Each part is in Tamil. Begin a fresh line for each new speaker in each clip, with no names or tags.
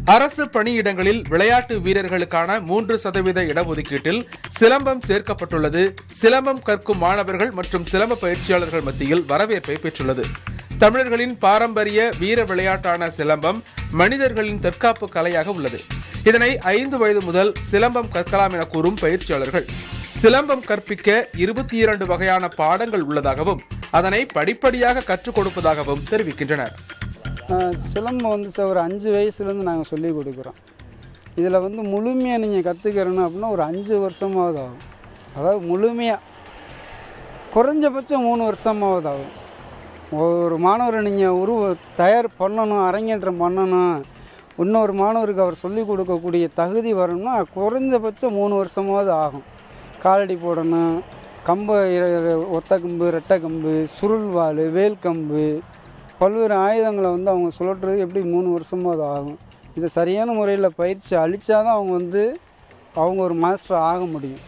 அரசு பணியிடங்களில் விளையாட்டு வீரர்களுக்கான 3% இடஒதுக்கீட்டில் சிலம்பம் சேர்க்கப்பட்டுள்ளது சிலம்பம் கற்கும் மாணவர்கள் மற்றும் சிலம்ப பயிற்சியாளர்கள் மத்தியில் வரவேற்பை பெற்றுள்ளது. தமிழர்களின் பாரம்பரிய வீர விளையாட்டான சிலம்பம் மனிதர்களின் தற்காப்பு கலையாக உள்ளது. இதனை 5 வயது முதல் சிலம்பம் கற்கலாம் என கூறும் பயிற்சியாளர்கள், சிலம்பம் கற்பிக்க 22 வகையான பாடங்கள் உள்ளதாகவும் அதனை படிப்படியாக கற்றுக் கொடுப்பதாகவும் தெரிவிக்கின்றனர்.
சிலம்பம் ஒரு 5 வயசுலேருந்து நாங்கள் சொல்லிக் கொடுக்குறோம். இதில் முழுமையாக நீங்கள் கற்றுக்கிறணும் அப்படின்னா ஒரு 5 வருஷமாவது ஆகும். அதாவது முழுமையாக குறைஞ்சபட்சம் 3 வருஷமாவது ஆகும். ஒரு மாணவரை நீங்கள் தயார் பண்ணணும், அரங்கேற்றம் பண்ணணும், இன்னொரு மாணவருக்கு அவர் சொல்லிக் கொடுக்கக்கூடிய தகுதி வரணும்னா குறைஞ்சபட்சம் 3 வருஷமாவது ஆகும். காலடி போடணும், கம்பு, ஒத்த கம்பு, ரெட்டை கம்பு, சுருள்வாள், வேல் கம்பு, பல்வேறு ஆயுதங்களை அவங்க சுழற்றுறது எப்படி 3 வருஷமாவது ஆகும். இதை சரியான முறையில் பயிற்சி அளித்தாதான் அவங்க ஒரு மாஸ்டர் ஆக முடியும்.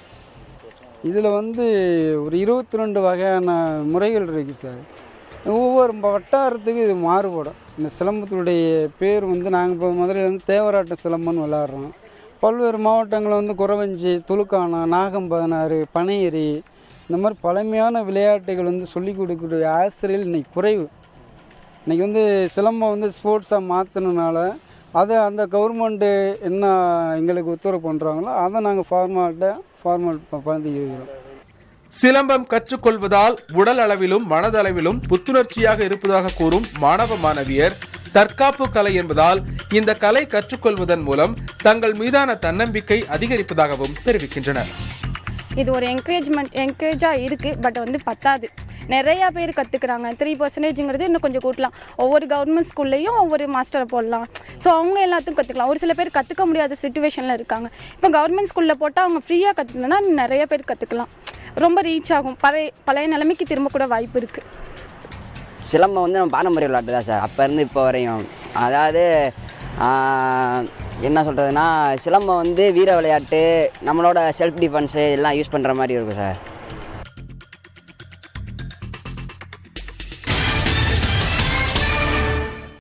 இதில் ஒரு 22 வகையான முறைகள் இருக்குது சார். ஒவ்வொரு வட்டாரத்துக்கு இது மாறுபடும். இந்த சிலம்பத்துடைய பேர் நாங்கள் இப்போ முதல்ல தேவராட்ட சிலம்பம்னு விளையாடுறோம். பல்வேறு மாவட்டங்களில் குறவஞ்சி, துலுக்கானா, நாகம் 16, பனையேறி, இந்த மாதிரி பழமையான விளையாட்டுகள் சொல்லிக் கொடுக்கக்கூடிய ஆசிரியர்கள் இன்றைக்கி குறைவு. இன்றைக்கி சிலம்பம் ஸ்போர்ட்ஸாக மாற்றினால அதை அந்த கவர்மெண்ட்டு என்ன எங்களுக்கு உத்தரவு பண்ணுறாங்களோ அதை நாங்கள் ஃபார்மல் பண்ணிக்கிறோம்.
சிலம்பம் கற்றுக்கொள்வதால் உடல் அளவிலும் மனதளவிலும் புத்துணர்ச்சியாக இருப்பதாக கூறும் மாணவ மாணவியர், தற்காப்பு கலை என்பதால் இந்த கலை கற்றுக்கொள்வதன் மூலம் தங்கள் மீதான தன்னம்பிக்கை அதிகரிப்பதாகவும் தெரிவிக்கின்றனர்.
இது ஒரு என்கரேஜாக இருக்குது. பட் பத்தாது. நிறையா பேர் கற்றுக்குறாங்க. 3%ங்கிறது இன்னும் கொஞ்சம் கூட்டலாம். ஒவ்வொரு கவர்மெண்ட் ஸ்கூல்லையும் ஒவ்வொரு மாஸ்டரை போடலாம். ஸோ அவங்க எல்லாத்துக்கும் கற்றுக்கலாம். ஒரு சில பேர் கற்றுக்க முடியாத சிச்சுவேஷனில் இருக்காங்க. இப்போ கவர்மெண்ட் ஸ்கூலில் போட்டால் அவங்க ஃப்ரீயாக கற்றுக்கணுன்னா நிறைய பேர் கற்றுக்கலாம். ரொம்ப ரீச் ஆகும். பழைய நிலைமைக்கு திரும்ப கூட வாய்ப்பு இருக்குது.
சிலம்பம் நம்ம பாரம்பரிய விளையாட்டு தான் சார், அப்போ இருந்து இப்போ வரையும். அதாவது என்ன சொல்கிறதுனா, சிலம்பம் வீர விளையாட்டு, நம்மளோட செல்ஃப் டிஃபென்ஸு எல்லாம் யூஸ் பண்ணுற மாதிரி இருக்கும் சார்.